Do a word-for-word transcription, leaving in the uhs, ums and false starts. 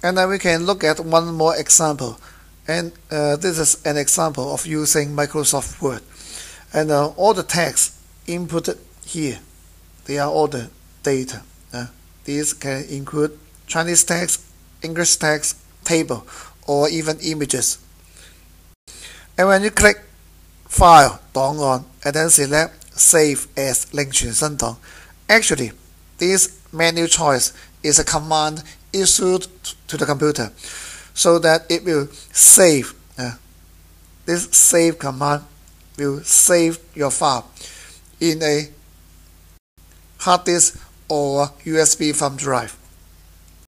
And then we can look at one more example. And uh, this is an example of using Microsoft Word. And uh, all the text inputted here, they are all the data. Uh, these can include Chinese text, English text, table, or even images. And when you click File, 檔案, and then select Save as 另存新檔, actually, this menu choice is a command issued to the computer so that it will save. Uh, this save command will save your file in a hard disk or U S B thumb drive.